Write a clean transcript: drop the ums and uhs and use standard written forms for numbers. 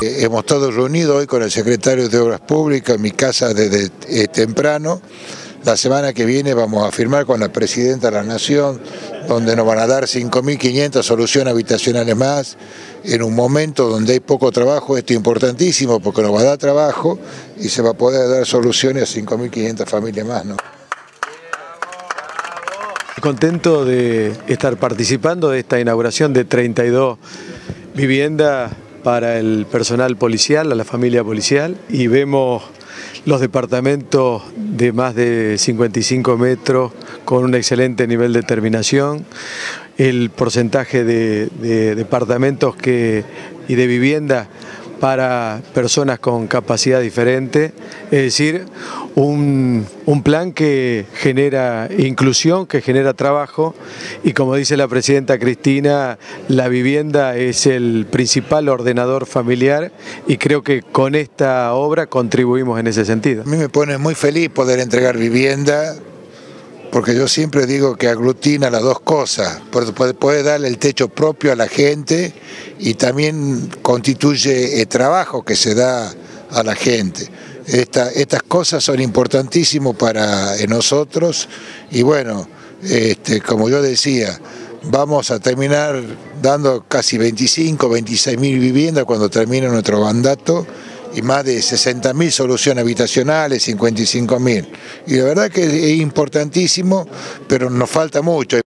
Hemos todos reunido hoy con el secretario de Obras Públicas en mi casa desde temprano. La semana que viene vamos a firmar con la Presidenta de la Nación, donde nos van a dar 5.500 soluciones habitacionales más, en un momento donde hay poco trabajo. Esto es importantísimo porque nos va a dar trabajo y se va a poder dar soluciones a 5.500 familias más, ¿no? Contento de estar participando de esta inauguración de 32 viviendas para el personal policial, a la familia policial, y vemos los departamentos de más de 55 metros con un excelente nivel de terminación, el porcentaje de departamentos y de viviendas para personas con capacidad diferente, es decir, un plan que genera inclusión, que genera trabajo, y como dice la presidenta Cristina, la vivienda es el principal ordenador familiar y creo que con esta obra contribuimos en ese sentido. A mí me pone muy feliz poder entregar vivienda, porque yo siempre digo que aglutina las dos cosas, puede darle el techo propio a la gente y también constituye el trabajo que se da a la gente. Estas cosas son importantísimas para nosotros y bueno, como yo decía, vamos a terminar dando casi 26.000 viviendas cuando termine nuestro mandato, y más de 60.000 soluciones habitacionales, 55.000. Y la verdad que es importantísimo, pero nos falta mucho.